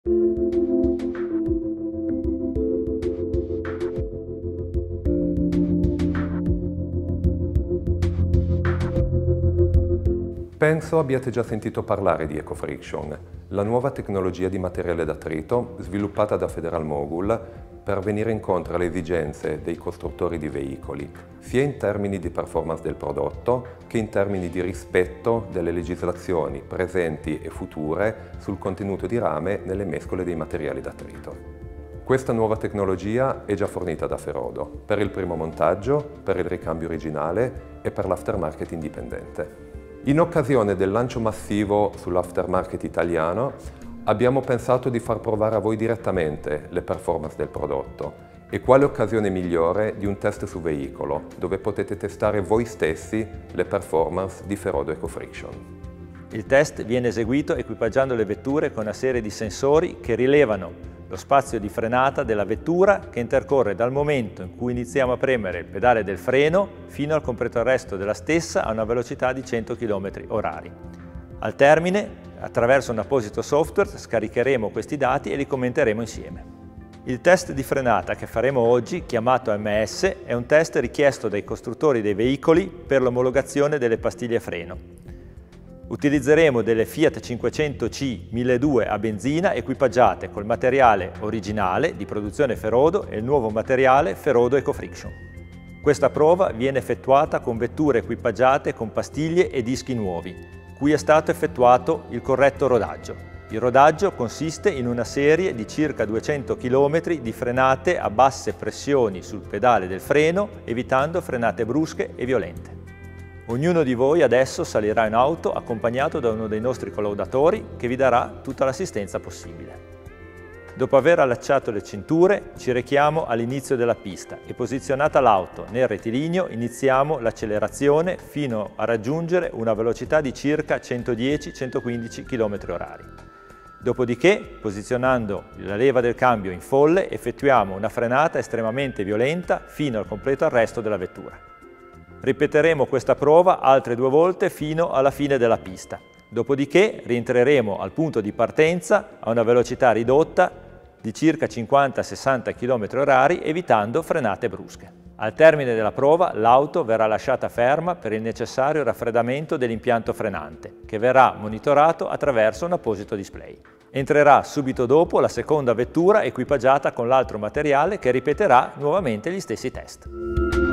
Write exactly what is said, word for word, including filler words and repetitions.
Penso abbiate già sentito parlare di EcoFriction, la nuova tecnologia di materiale d'attrito sviluppata da Federal-Mogul per venire incontro alle esigenze dei costruttori di veicoli, sia in termini di performance del prodotto che in termini di rispetto delle legislazioni presenti e future sul contenuto di rame nelle mescole dei materiali d'attrito. Questa nuova tecnologia è già fornita da Ferodo per il primo montaggio, per il ricambio originale e per l'aftermarket indipendente. In occasione del lancio massivo sull'aftermarket italiano abbiamo pensato di far provare a voi direttamente le performance del prodotto e quale occasione migliore di un test su veicolo dove potete testare voi stessi le performance di Ferodo EcoFriction. Il test viene eseguito equipaggiando le vetture con una serie di sensori che rilevano lo spazio di frenata della vettura che intercorre dal momento in cui iniziamo a premere il pedale del freno fino al completo arresto della stessa a una velocità di cento chilometri orari. Al termine, attraverso un apposito software, scaricheremo questi dati e li commenteremo insieme. Il test di frenata che faremo oggi, chiamato A M S, è un test richiesto dai costruttori dei veicoli per l'omologazione delle pastiglie freno. Utilizzeremo delle Fiat cinquecento C milleduecento a benzina equipaggiate col materiale originale di produzione Ferodo e il nuovo materiale Ferodo EcoFriction. Questa prova viene effettuata con vetture equipaggiate con pastiglie e dischi nuovi, cui è stato effettuato il corretto rodaggio. Il rodaggio consiste in una serie di circa duecento chilometri di frenate a basse pressioni sul pedale del freno, evitando frenate brusche e violente. Ognuno di voi adesso salirà in auto accompagnato da uno dei nostri collaudatori che vi darà tutta l'assistenza possibile. Dopo aver allacciato le cinture, ci rechiamo all'inizio della pista e posizionata l'auto nel rettilineo iniziamo l'accelerazione fino a raggiungere una velocità di circa centodieci centoquindici chilometri orari. Dopodiché, posizionando la leva del cambio in folle, effettuiamo una frenata estremamente violenta fino al completo arresto della vettura. Ripeteremo questa prova altre due volte fino alla fine della pista. Dopodiché rientreremo al punto di partenza a una velocità ridotta di circa cinquanta sessanta chilometri orari, evitando frenate brusche. Al termine della prova l'auto verrà lasciata ferma per il necessario raffreddamento dell'impianto frenante, che verrà monitorato attraverso un apposito display. Entrerà subito dopo la seconda vettura equipaggiata con l'altro materiale che ripeterà nuovamente gli stessi test.